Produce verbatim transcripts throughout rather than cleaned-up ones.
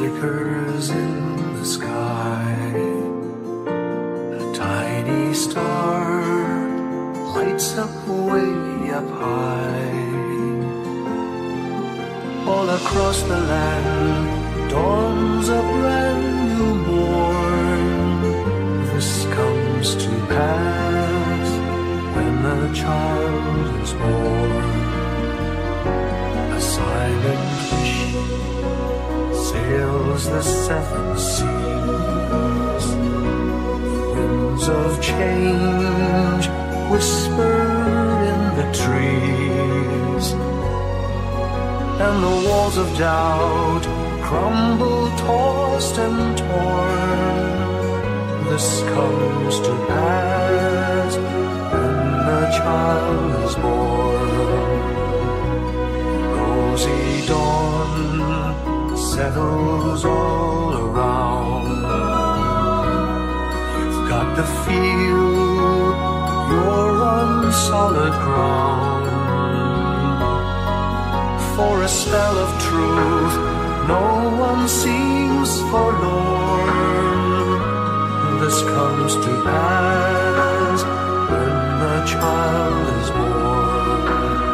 flickers in the sky. A tiny star lights up way up high. All across the land dawns a brand new morn. This comes to pass when a child is born. A silent wish sails the seven seas. The winds of change whisper in the trees, and the walls of doubt crumble, tossed and torn. This comes to pass when a child is born. Rosy dawn settles all around. You've got to feel you're on solid ground. For a spell of truth, no one seems forlorn. This comes to pass when a child is born.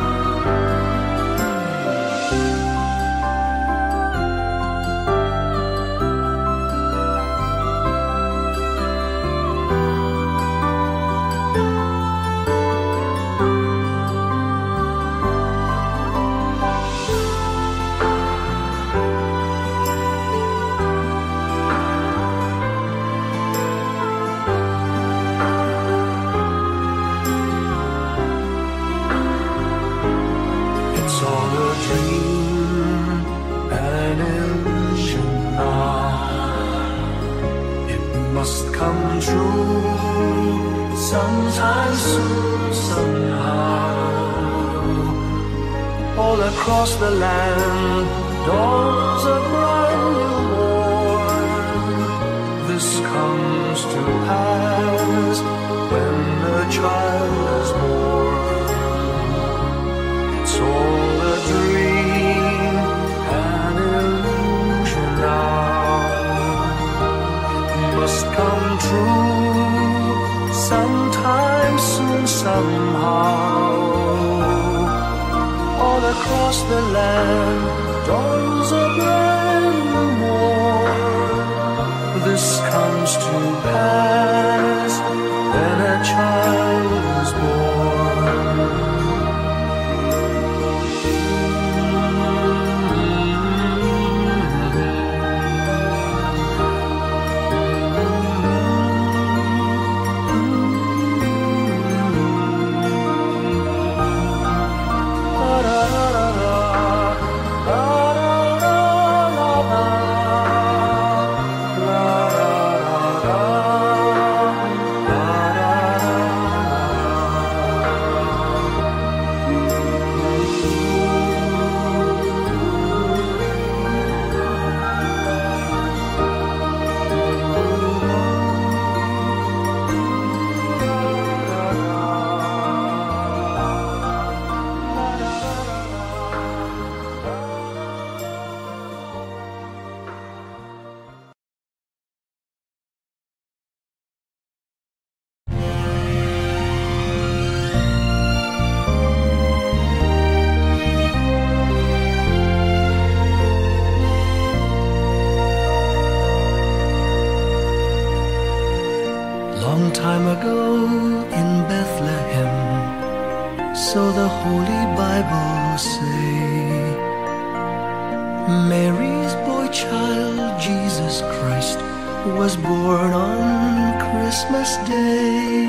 Sometime soon, somehow. All across the land dawns a brand new morn. This comes to pass when a child is born. It's all a dream, an illusion now. It must come true sometime soon, somehow. All across the land dawns a brand new morn. This comes to pass when a child is born. Time ago in Bethlehem, so the Holy Bible say, Mary's boy child, Jesus Christ, was born on Christmas Day.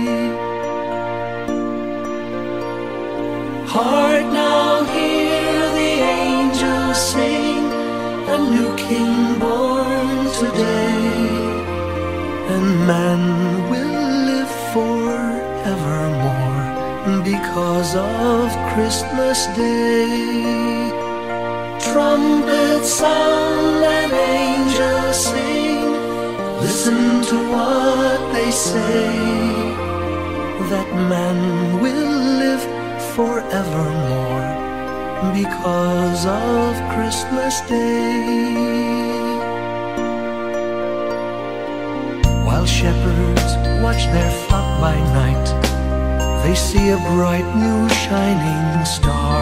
Hark now, hear the angels sing, a new King born today, and man will forevermore because of Christmas Day. Trumpets sound and angels sing, listen to what they say, that man will live forevermore because of Christmas Day. shepherds watch their flock by night. They see a bright new shining star.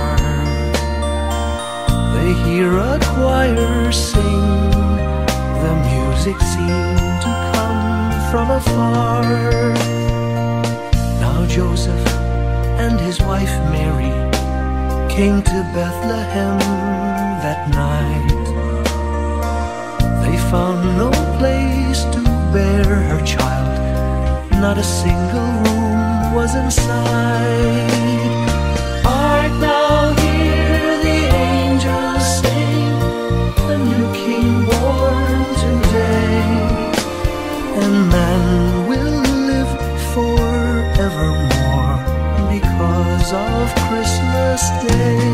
They hear a choir sing. The music seemed to come from afar. Now Joseph and his wife Mary came to Bethlehem that night. They found no place to bear her child. Not a single room was inside. Art thou here, the angels sing, a new king born today, and man will live forevermore because of Christmas Day.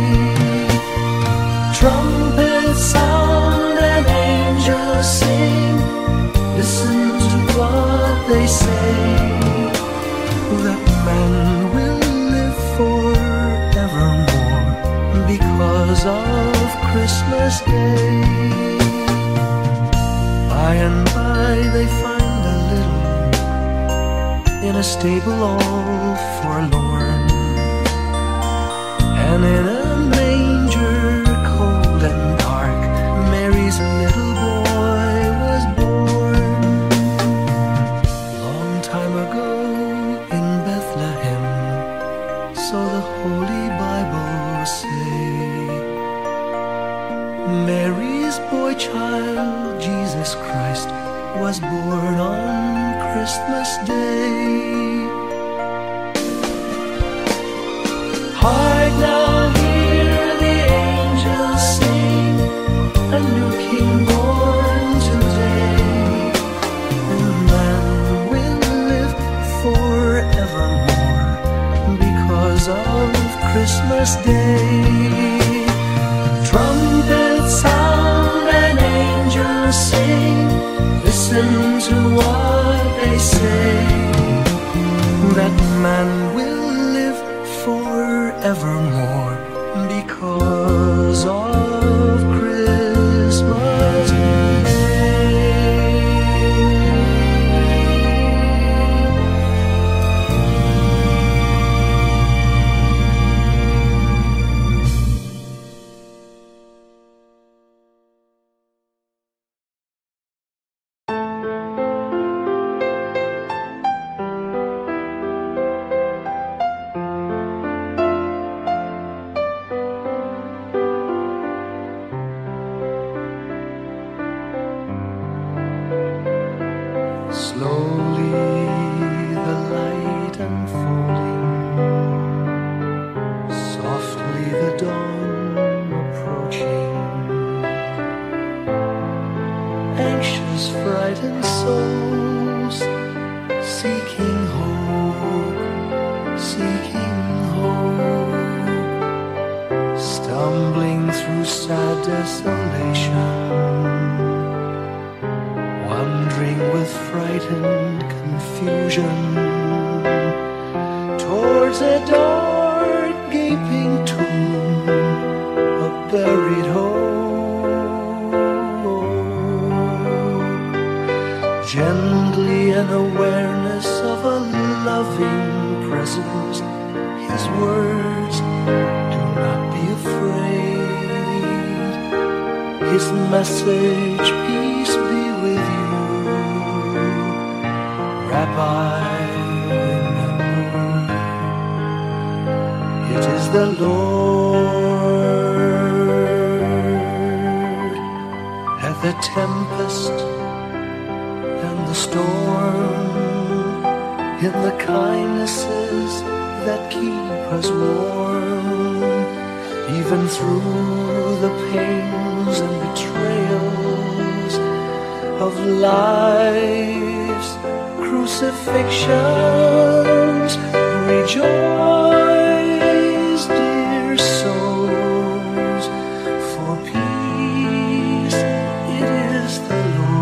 Trumpets sound and angels sing. Listen to what they say, that man will live forevermore because of Christmas Day. By and by they find a little in a stable all forlorn, and in a manger cold and dark Mary's little boy was born. Long time ago in Bethlehem, so the Holy Bible say, Mary's boy child, Jesus Christ, was born on Christmas Day. Hark now, hear the angels sing, a new king born today, and man will live forevermore because of Christmas Day. Trumpets sound and angels sing. Listen to what they say, that man will live forevermore because of Christmas Slowly the light unfolding, softly the dawn approaching. Anxious, frightened souls, seeking hope, seeking hope, stumbling through sad desolation, wandering with frightened confusion towards a dark gaping tomb, a buried hope. Gently an awareness of a loving presence, his words, do not be afraid, his message, peace be with you. Rabbi, remember, it is the Lord. At the tempest and the storm, in the kindnesses that keep us warm, even through the pains and betrayals of life's crucifixions. Rejoice, dear souls, for peace, it is the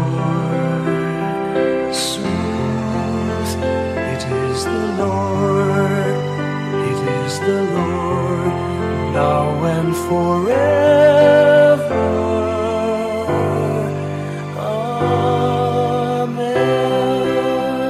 Lord. Sooth, it is the Lord, it is the Lord, now and forever. Amen.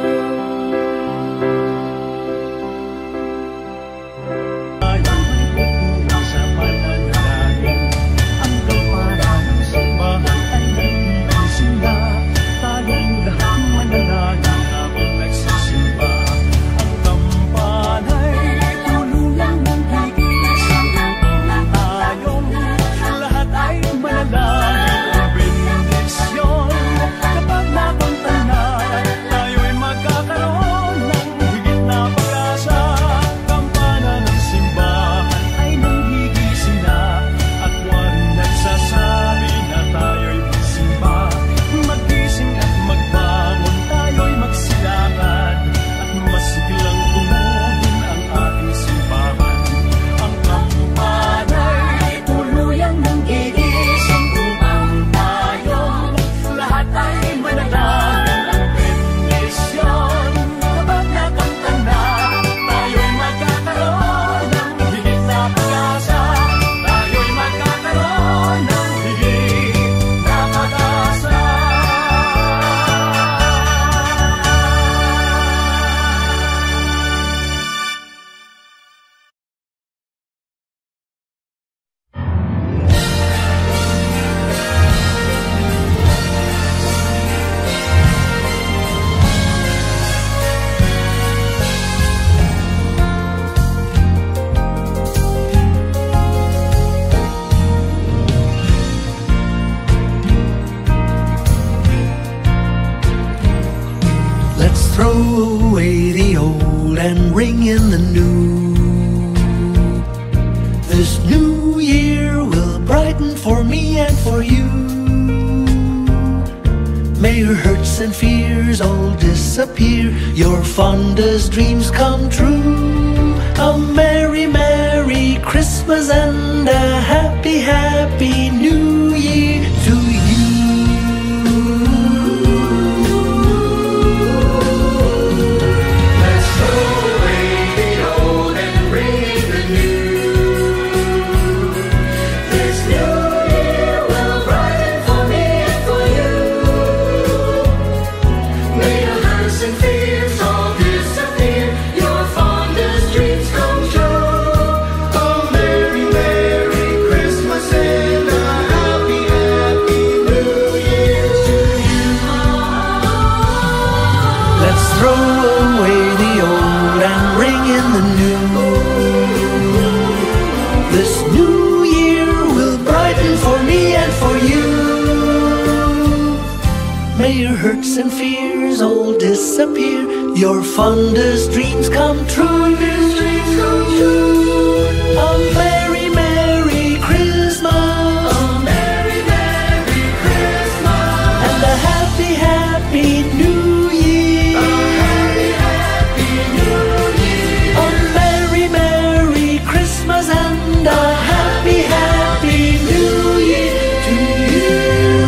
throw away the old and ring in the new. This new year will brighten for me and for you. May your hurts and fears all disappear, your fondest dreams come true. A merry, merry Christmas and a happy, happy New Year to you. Hurts and fears all disappear, your fondest dreams come true. Dreams come true. A merry, merry Christmas, a merry, merry Christmas, and a happy, happy New Year. A happy, happy New Year. A merry, merry Christmas and a happy, happy New Year to you.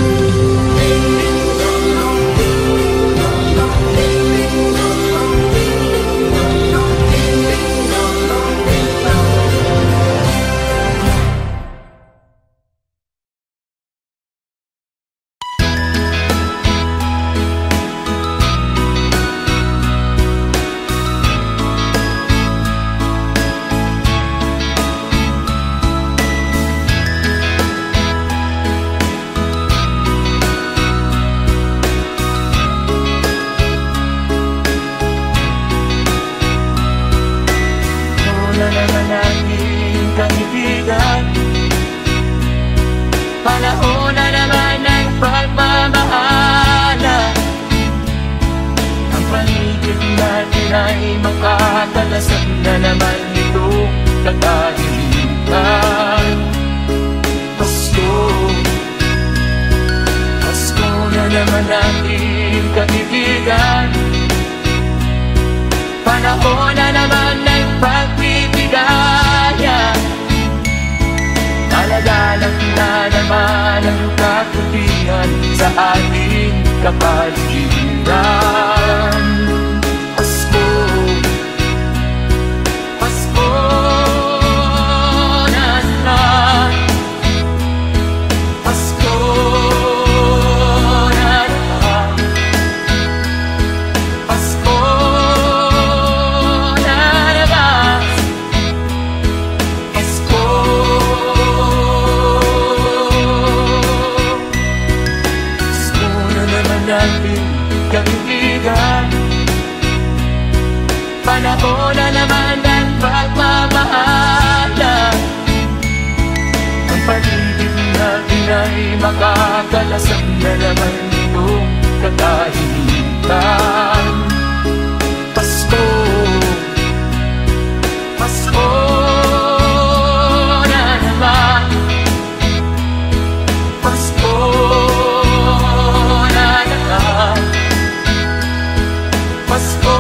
Panahon na naman ng pagmamahala. Ang paligid natin ay makakalasang na naman itong katahimikan. Pasko, Pasko na naman. Pasko na naman. Pasko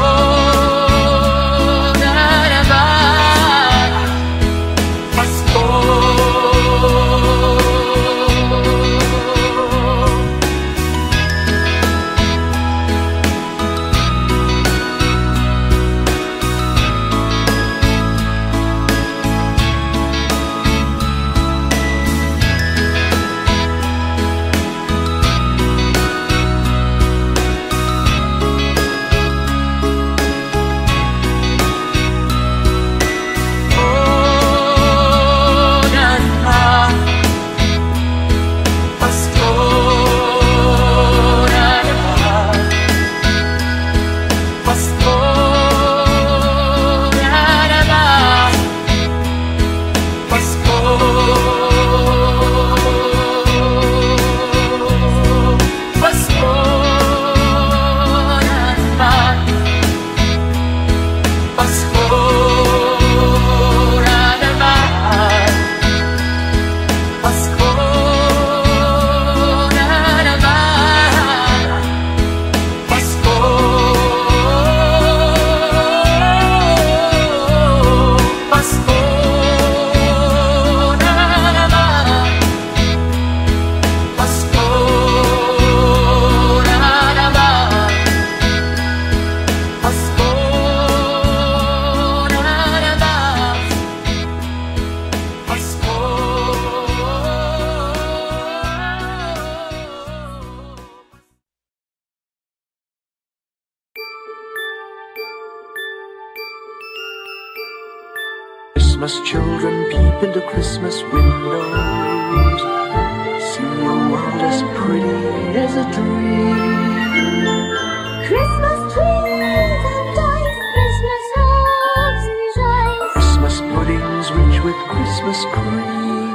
Christmas children peep into Christmas windows, see a world as pretty as a dream. Christmas trees and dice, Christmas hugs and joys, Christmas puddings rich with Christmas cream.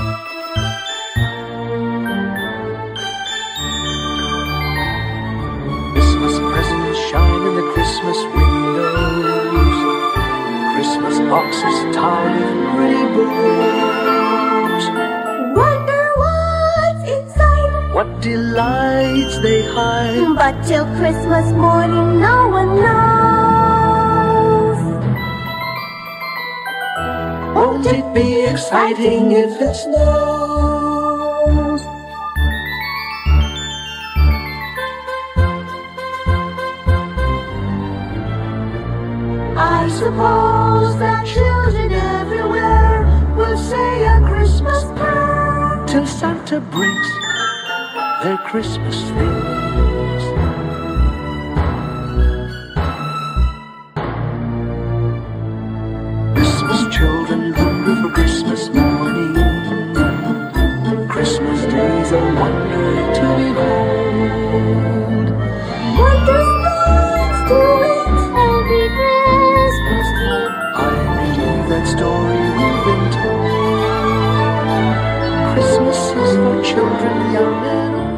Christmas presents shine in the Christmas windows, Christmas boxes tied with pretty bows. wonder what's inside, What delights they hide, but till Christmas morning no one knows. won't it be exciting if it snows? I suppose that children everywhere will say a Christmas prayer Till Santa brings their Christmas things. Christmas children hunger for Christmas morning, Christmas days a wonder to behold. wondrous things to it every Christmas tree. I believe that story we've been told. Christmas is for children young and old.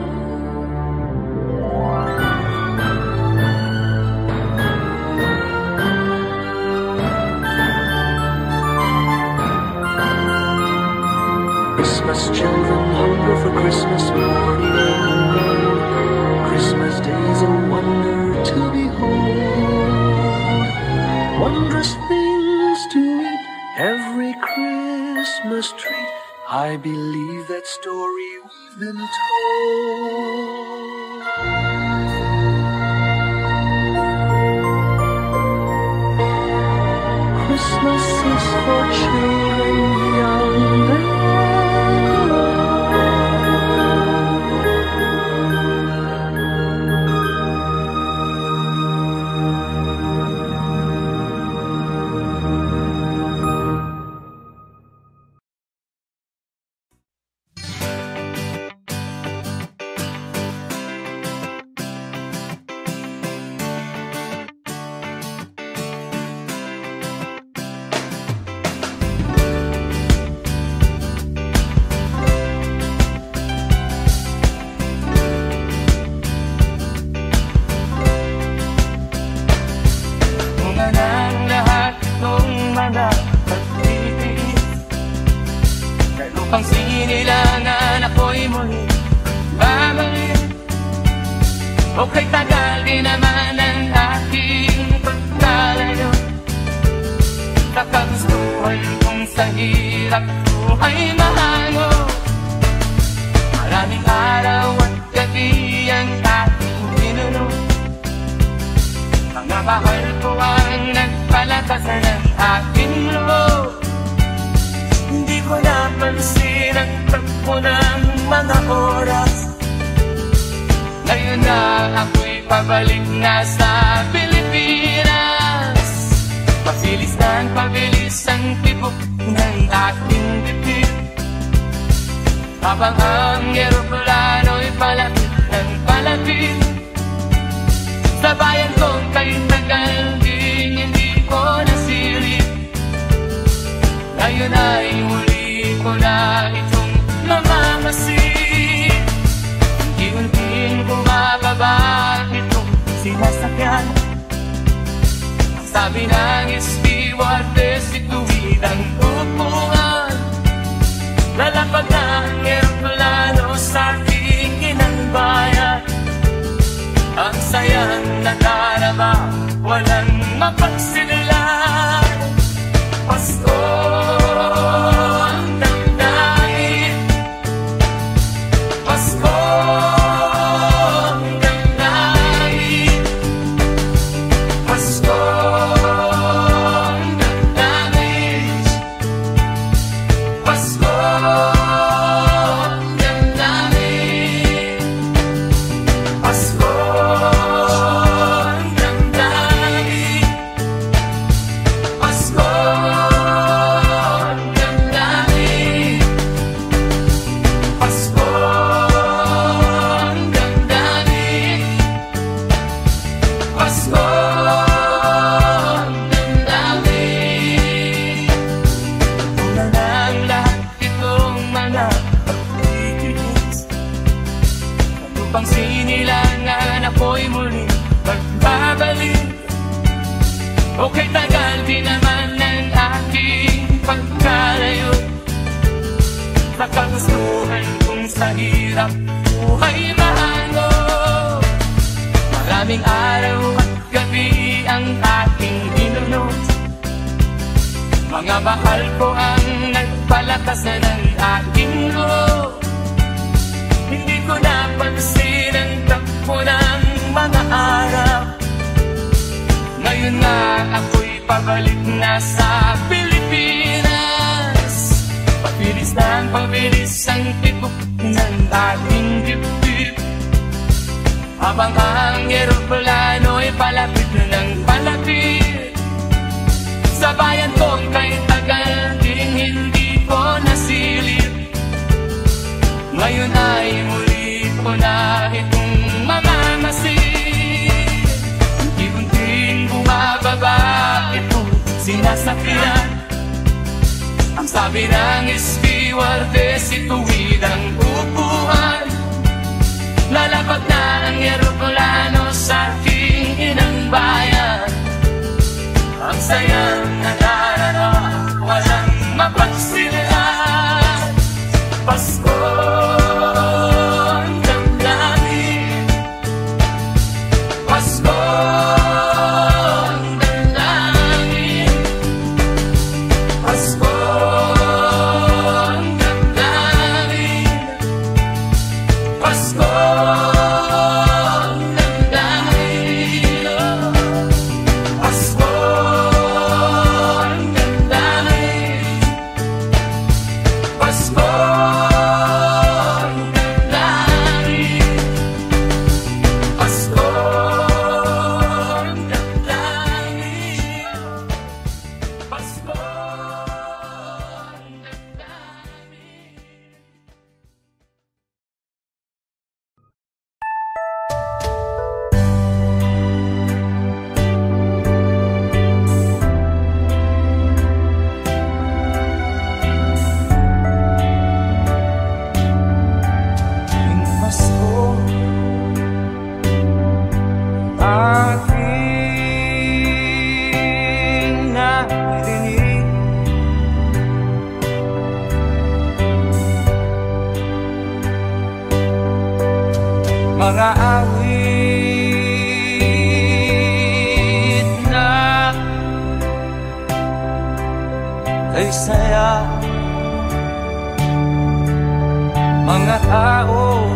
Christmas children hunger for Christmas morning, Christmas days a wonder to behold. Wondrous things to eat, every Christmas treat. I believe that story we've been told. Christmas is for children young and old. Ang sinilangan ako'y muli babalik. Okay, tagal din naman ang aking pagkalayo. Kakagustuhan kong sa hirap buhay mahango. Maraming araw at gabi ang aking ninuno. Mga bahal ko ang nagpalakasan ng aking loob. Hindi ko napansin ang tagpo ng mga oras. Ngayon na ako'y pabalik na sa Pilipinas. Pabilis na pabilis ang tibok ng ating bibig, habang ang eroplano'y palapit ng palapit. Sa bayan kong kay tagal din hindi ko nasilip. Ngayon ay muli ko na itong mamamasid. Unti-unting bumababa itong sinasakyan. Ang sabi ng stewardess, ituwid ang upuan. Lalapag ng eroplano sa aking inangbayan. Ang sayang nadarama, walang mapagsinulan. Pasko ang damdamin, Pasko ang damdamin, Pasko kailangan ako'y muli magbabalik. Okay, tagal din naman ng aking pagkalayo. Nakagustuhan kong sa hirap buhay mahango. Maraming araw at gabi ang aking inunod. Mga mahal ko ang nagpalakas na ng aking loob. Hindi ko napansin ang takbo ng mga araw. Ngayon nga ako'y pabalik na sa Pilipinas. Pabilis ng pabilis ang tibok ng ating dibdib. Habang ang eroplano'y palapit na ng palapit sa bayan kong kay tagal ding hindi ko nasilip. Ngayon ay muli ko na itong mamamasid. Unti-unting bumababa itong sinasakyan. Ang sabi ng stewardess, ituwid ang upuan. Lalapag na ang eroplano sa aking inang bayan. Ang sayang nadarama, walang mapagsilaan. Pasko ang damdamin, Pasko ang damdamin, Pasko ang damdamin, Pasko ang damdamin, Pasko ang damdamin, Pasko. Mga awit na kay saya, mga tao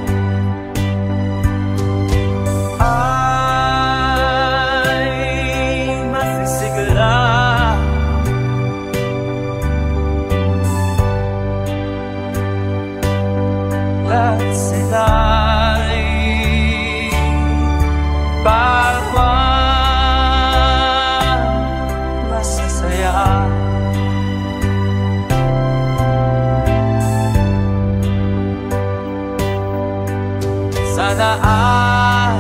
ay masisigla. At sila sana ay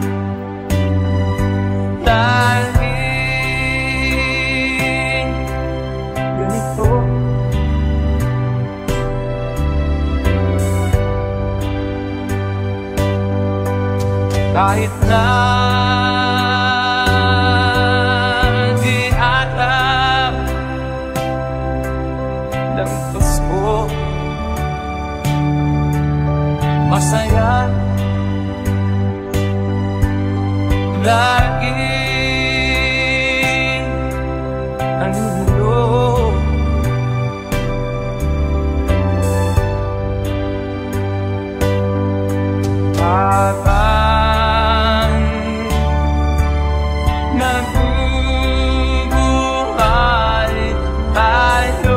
dahil ganito. Kahit na di alam ng Pasko, masaya lagi ang mundo. Habang nabubuhay tayo,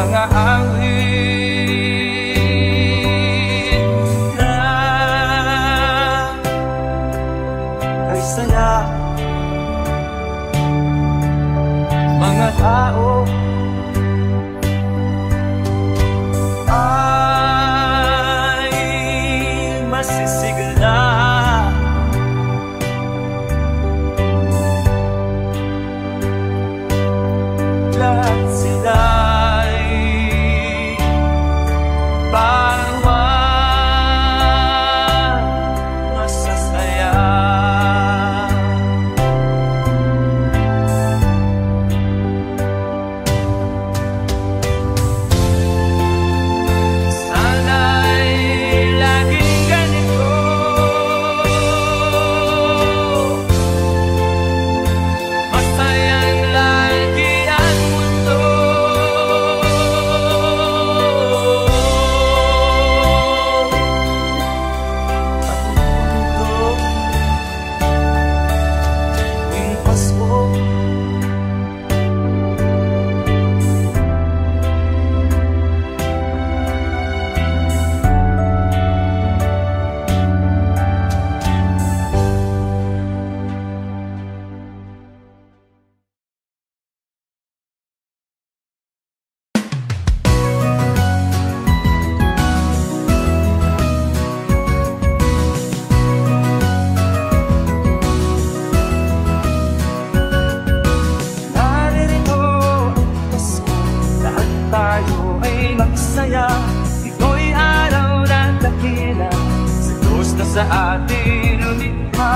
mga awit na ay saya. Mga tao ay masisigla, lahat sila'y bawat masasaya. Sana'y laging ganito, masayang lagi ang mundo. At mundo tuwing Pasko, naririto ang Pasko, lahat tayo ay magsaya. Ito'y araw na dakila sa Diyos na sa atin lumikha.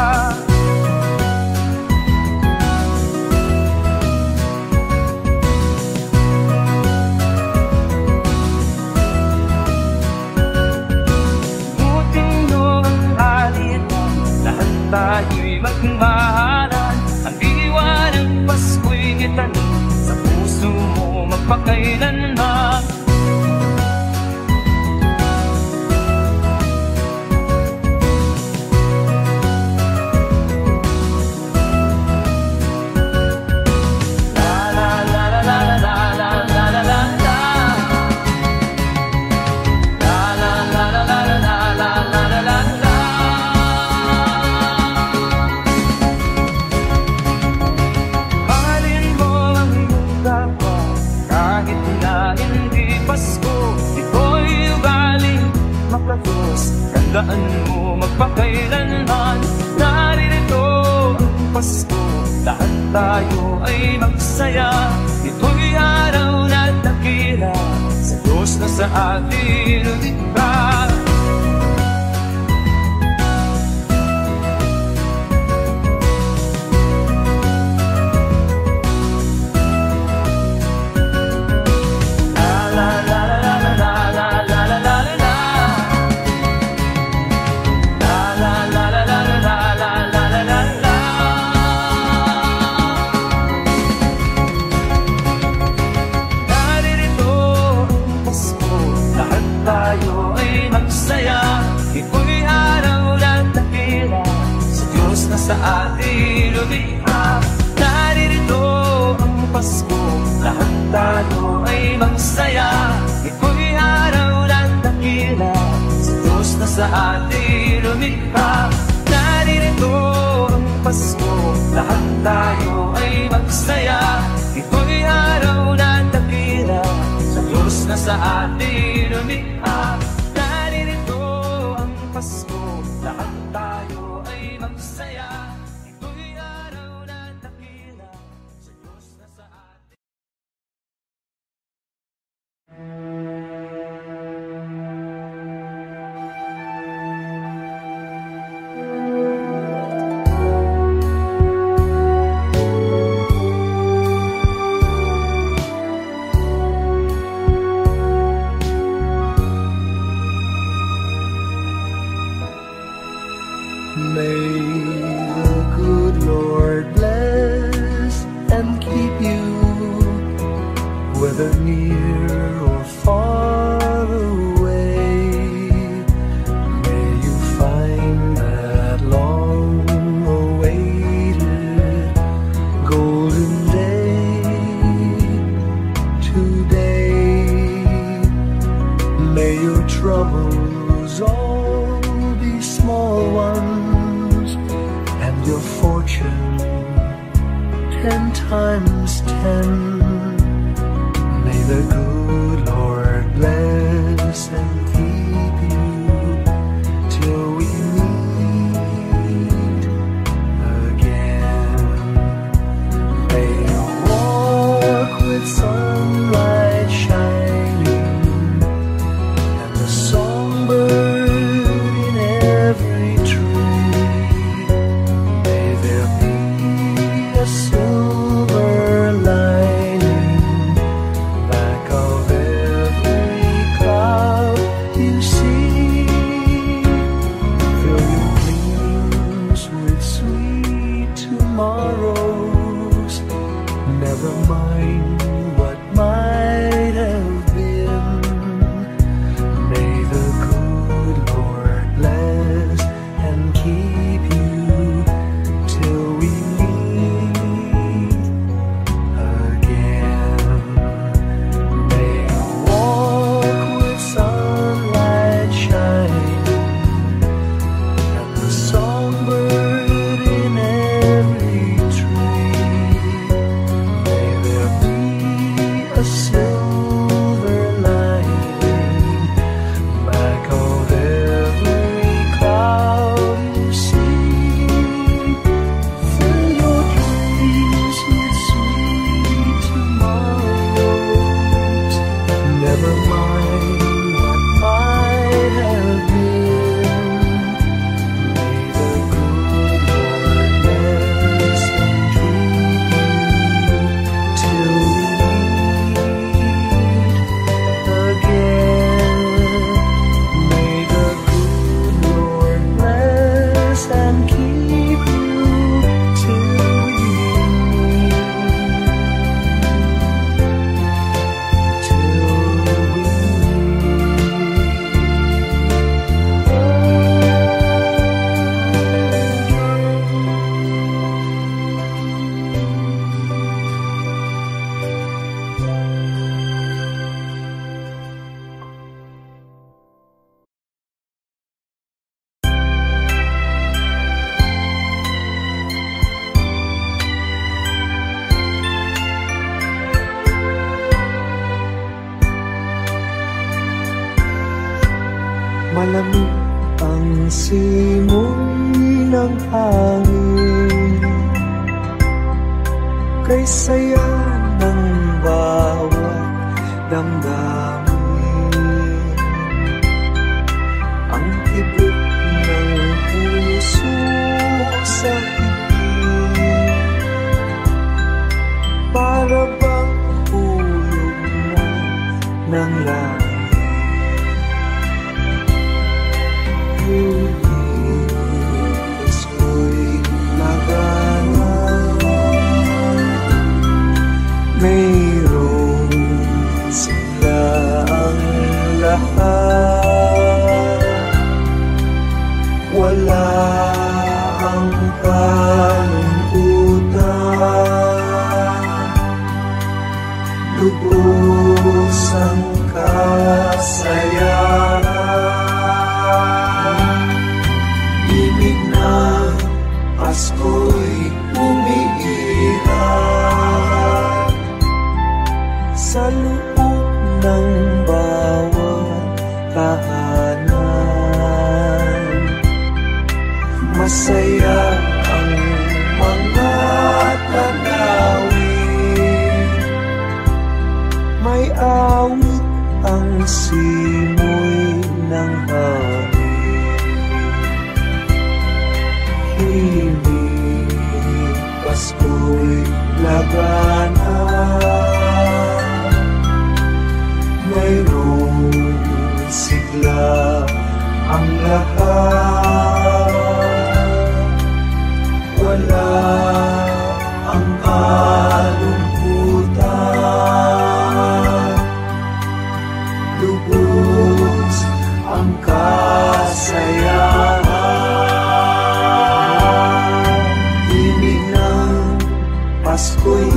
Mutino ang alitan, lahat tayo'y magmahalan. Ang diwa ng Pasko'y itanim sa puso mo magpakailanman. La la la la la la la la la la la. La la la la la la la la la la la la. Mahalin mo ang iyong kapwa kahit na hindi Pasko. Ito'y ugaling makatapos, tandaan mo magpakailanman. Naririto ang Pasko, lahat tayo ay magsaya. Ito'y araw na dakila sa Diyos na sa atin lumikha. La la la la la la la la la la la. La la la la la la la la la la la. Naririto ang Pasko, lahat tayo ay magsaya. Ito'y araw na dakila sa Diyos na sa atin lumikha. Naririto ang Pasko, lahat tayo ay magsaya. Ito'y araw na dakila sa Diyos na sa atin lumikha. Naririto ang Pasko, lahat tayo ay magsaya. Ito'y araw na dakila sa Diyos na sa atin lumikha. Naririto ang Pasko, lahat tayo ay magsaya. Ito'y araw na dakila sa Diyos na sa atin. May the good Lord bless and keep you, whether near or far away. May you find that long-awaited golden day today. Malamig ang simoy ng hangin, kay saya ng bawat damdamin. Ang tibok ng puso sa higit, para bang hulog na ng langit. Pulis ko'y magana, mayroon sila ang lahat. Wala ang kalungkutan, lubos ang kasayahan. Ibig ng Pasko'y umiiral sa loob ng bawat tahanan. Masaya ang mga tanawin, may awit ang simoy ng hangin. Himig Pasko'y lagana, mayroong sigla ang lahat. Wala ang kalungkutan, lubos ang kasayahan. Himig ng Pasko'y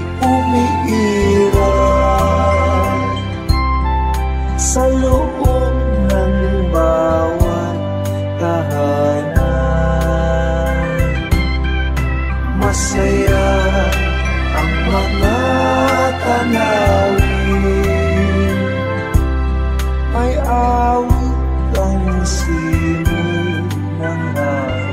umiiral sa loob ng bawat tahanan. Masaya ang mga tanawin, may awit ang simoy ng hangin.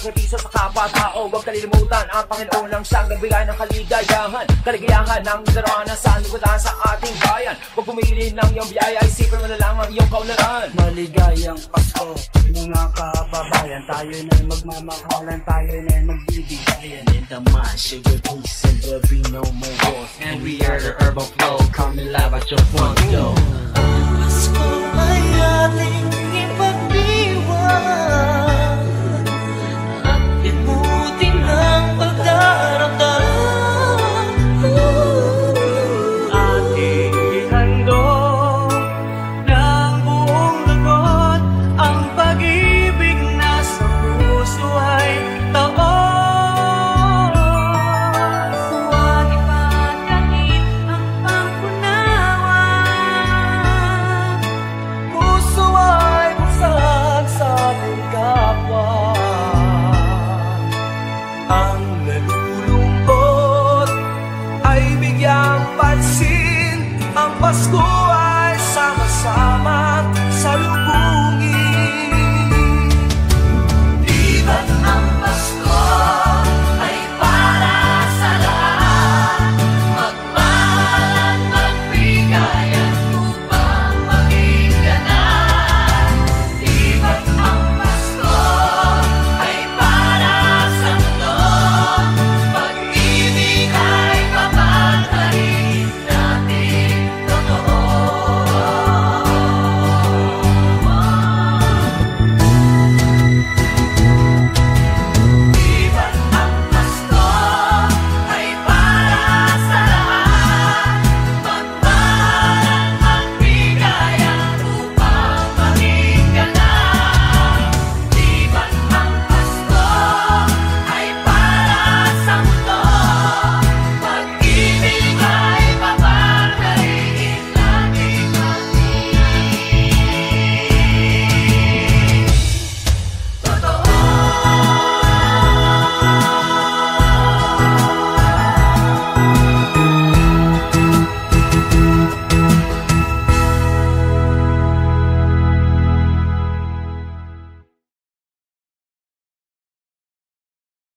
pagsasakripisyo sa kapwa-tao. Huwag kalilimutan ang Panginoon lang siyang nagbigay ng kaligayahan, kaligayahan ng darana sa ligutan sa ating bayan. Huwag pumili ng iyong biyaya, isipin mo na lang ang iyong kaunlaran. Maligayang Pasko, mga kababayan. Tayo na'y magmamahalan, tayo na'y magbibigayan. In the mind, sugar peace and there'll be no more wars. And we are the urban flow, coming live at your front door. Pasko ay ating ipagdiwang.